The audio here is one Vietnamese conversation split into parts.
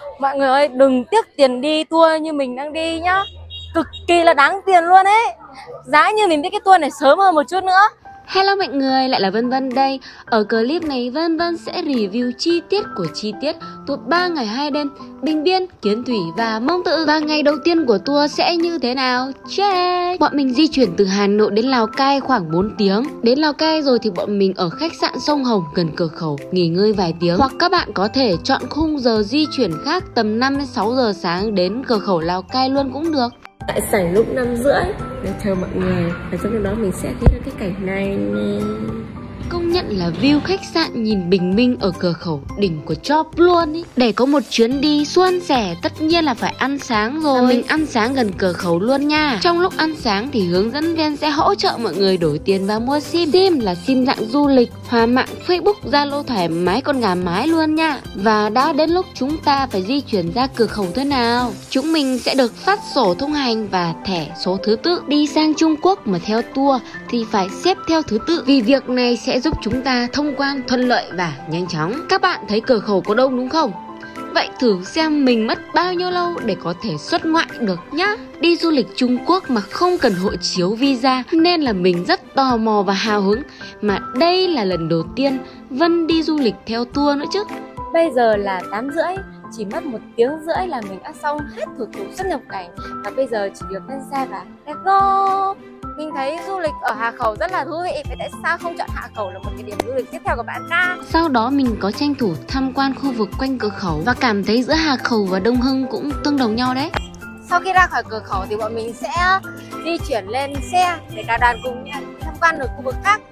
Mọi người ơi, đừng tiếc tiền đi tour như mình đang đi nhá. Cực kỳ là đáng tiền luôn ấy. Giá như mình biết cái tour này sớm hơn một chút nữa. Hello mọi người, lại là Vân Vân đây. Ở clip này Vân Vân sẽ review chi tiết của chi tiết tour 3 ngày 2 đêm Bình Biên, Kiến Thủy và Mông Tự. Và ngày đầu tiên của tour sẽ như thế nào? Check! Bọn mình di chuyển từ Hà Nội đến Lào Cai khoảng 4 tiếng. Đến Lào Cai rồi thì bọn mình ở khách sạn Sông Hồng gần cửa khẩu nghỉ ngơi vài tiếng. Hoặc các bạn có thể chọn khung giờ di chuyển khác tầm 5 đến 6 giờ sáng đến cửa khẩu Lào Cai luôn cũng được. Tại sảnh lúc 5:30 để chờ mọi người. Và trong lúc đó mình sẽ thấy được cái cảnh này nè. Công nhận là view khách sạn nhìn bình minh ở cửa khẩu đỉnh của chóp luôn ý. Để có một chuyến đi suôn sẻ tất nhiên là phải ăn sáng rồi. Mình ăn sáng gần cửa khẩu luôn nha. Trong lúc ăn sáng thì hướng dẫn viên sẽ hỗ trợ mọi người đổi tiền và mua sim. Sim là sim dạng du lịch, hòa mạng Facebook, Zalo thoải mái con gà mái luôn nha. Và đã đến lúc chúng ta phải di chuyển ra cửa khẩu thế nào. Chúng mình sẽ được phát sổ thông hành và thẻ số thứ tự. Đi sang Trung Quốc mà theo tour thì phải xếp theo thứ tự, vì việc này sẽ giúp chúng ta thông quan thuận lợi và nhanh chóng. Các bạn thấy cửa khẩu có đông đúng không? Vậy thử xem mình mất bao nhiêu lâu để có thể xuất ngoại được nhá. Đi du lịch Trung Quốc mà không cần hộ chiếu visa nên là mình rất tò mò và hào hứng. Mà đây là lần đầu tiên Vân đi du lịch theo tour nữa chứ. Bây giờ là 8:30, chỉ mất 1 tiếng rưỡi là mình đã xong hết thủ tục xuất nhập cảnh. Và bây giờ chỉ việc lên xe và let's go. Mình thấy du lịch ở Hà Khẩu rất là thú vị. Vậy tại sao không chọn Hà Khẩu là một cái điểm du lịch tiếp theo của bạn ta? Sau đó mình có tranh thủ tham quan khu vực quanh cửa khẩu và cảm thấy giữa Hà Khẩu và Đông Hưng cũng tương đồng nhau đấy. Sau khi ra khỏi cửa khẩu thì bọn mình sẽ di chuyển lên xe để cả đoàn cùng tham quan được khu vực khác.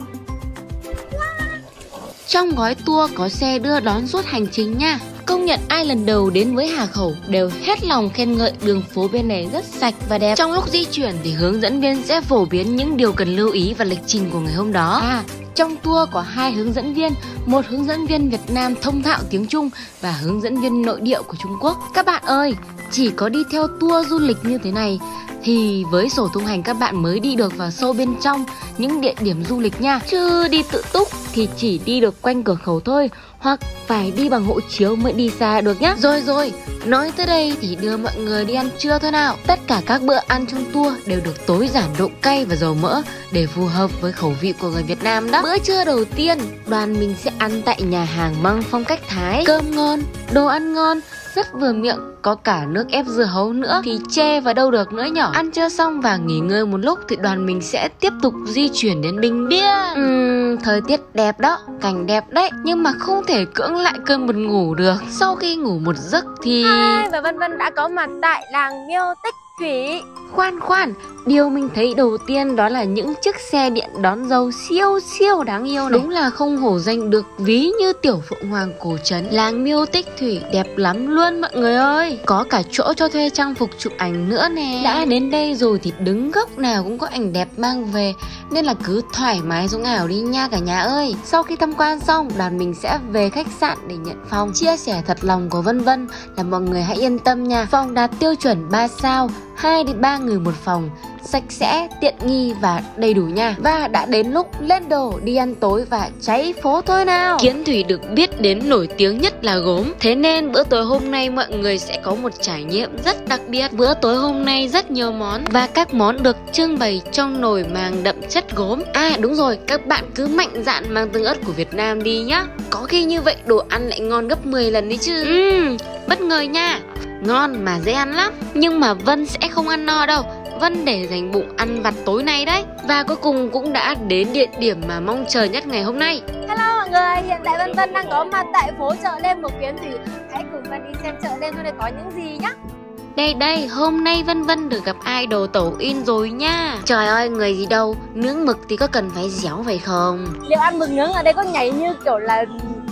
Trong gói tour có xe đưa đón suốt hành trình nha. Công nhận ai lần đầu đến với Hà Khẩu đều hết lòng khen ngợi đường phố bên này rất sạch và đẹp. Trong lúc di chuyển thì hướng dẫn viên sẽ phổ biến những điều cần lưu ý và lịch trình của ngày hôm đó. Trong tour có 2 hướng dẫn viên, một hướng dẫn viên Việt Nam thông thạo tiếng Trung và hướng dẫn viên nội địa của Trung Quốc. Các bạn ơi, chỉ có đi theo tour du lịch như thế này thì với sổ thông hành các bạn mới đi được vào sâu bên trong những địa điểm du lịch nha. Chứ đi tự túc thì chỉ đi được quanh cửa khẩu thôi, hoặc phải đi bằng hộ chiếu mới đi xa được nhá. Rồi, nói tới đây thì đưa mọi người đi ăn trưa thôi nào. Tất cả các bữa ăn trong tour đều được tối giản độ cay và dầu mỡ để phù hợp với khẩu vị của người Việt Nam đó. Bữa trưa đầu tiên, đoàn mình sẽ ăn tại nhà hàng Măng phong cách Thái. Cơm ngon, đồ ăn ngon, rất vừa miệng, có cả nước ép dưa hấu nữa thì chê vào đâu được nữa nhở. Ăn trưa xong và nghỉ ngơi một lúc thì đoàn mình sẽ tiếp tục di chuyển đến Bình Biên. Thời tiết đẹp đó, cảnh đẹp đấy, nhưng mà không thể cưỡng lại cơn buồn ngủ được. Sau khi ngủ một giấc thì và Vân Vân đã có mặt tại làng Miêu Tích Thủy. Khoan, điều mình thấy đầu tiên đó là những chiếc xe điện đón dâu siêu đáng yêu này. Đúng là không hổ danh được ví như tiểu phượng hoàng cổ trấn. Làng Miêu Tích Thủy đẹp lắm luôn mọi người ơi. Có cả chỗ cho thuê trang phục chụp ảnh nữa nè. Đã đến đây rồi thì đứng góc nào cũng có ảnh đẹp mang về, nên là cứ thoải mái sống ảo đi nha cả nhà ơi. Sau khi tham quan xong, đoàn mình sẽ về khách sạn để nhận phòng. Chia sẻ thật lòng của Vân Vân là mọi người hãy yên tâm nha. Phòng đạt tiêu chuẩn 3 sao, 2 đến 3 người một phòng, sạch sẽ, tiện nghi và đầy đủ nha. Và đã đến lúc lên đồ đi ăn tối và cháy phố thôi nào. Kiến Thủy được biết đến nổi tiếng nhất là gốm, thế nên bữa tối hôm nay mọi người sẽ có một trải nghiệm rất đặc biệt. Bữa tối hôm nay rất nhiều món và các món được trưng bày trong nồi màng đậm chất gốm. Đúng rồi, các bạn cứ mạnh dạn mang tương ớt của Việt Nam đi nhá. Có khi như vậy đồ ăn lại ngon gấp 10 lần đi chứ. Bất ngờ nha. Ngon mà dễ ăn lắm. Nhưng mà Vân sẽ không ăn no đâu, Vân để dành bụng ăn vặt tối nay đấy. Và cuối cùng cũng đã đến địa điểm mà mong chờ nhất ngày hôm nay. Hello mọi người, hiện tại Vân Vân đang có mặt tại phố chợ đêm của Kiến Thủy. Hãy cùng Vân đi xem chợ đêm thôi để có những gì nhá. Đây, hôm nay Vân Vân được gặp idol Tẩu In rồi nha. Trời ơi, người gì đâu, nướng mực thì có cần phải dẻo phải không? Liệu ăn mực nướng ở đây có nhảy như kiểu là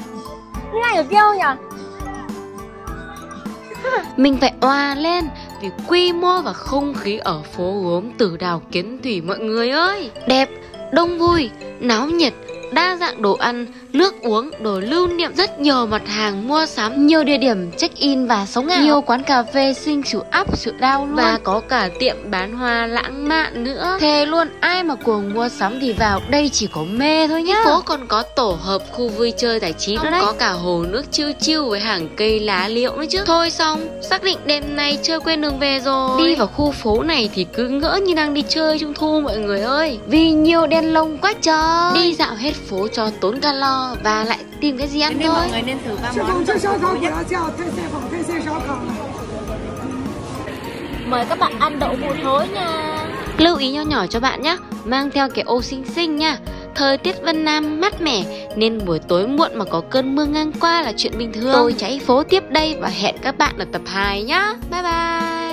như anh ở kia không nhỉ? Mình phải oa lên vì quy mô và không khí ở phố gốm Tử Đào Kiến Thủy mọi người ơi. Đẹp, đông vui, náo nhiệt, đa dạng đồ ăn nước uống, đồ lưu niệm, rất nhiều mặt hàng mua sắm, nhiều địa điểm check-in và sống ảo, nhiều quán cà phê xinh xỉu up xỉu down luôn, và có cả tiệm bán hoa lãng mạn nữa. Thề luôn, ai mà cuồng mua sắm thì vào đây chỉ có mê thôi nhá. Phố còn có tổ hợp khu vui chơi giải trí nữa đấy, có cả hồ nước chill chill với hàng cây lá liễu nữa chứ. Thôi xong, xác định đêm nay chơi quên đường về rồi. Đi vào khu phố này thì cứ ngỡ như đang đi chơi trung thu mọi người ơi, vì nhiều đèn lồng quá trời. Đi dạo hết phố cho tốn calo và lại tìm cái gì ăn thôi. Mọi người nên thử 3 món. Mời các bạn ăn đậu hũ thối nha. Lưu ý nho nhỏ cho bạn nhé, mang theo cái ô xinh xinh nha. Thời tiết Vân Nam mát mẻ nên buổi tối muộn mà có cơn mưa ngang qua là chuyện bình thường. Tôi cháy phố tiếp đây và hẹn các bạn ở tập 2 nhá. Bye bye.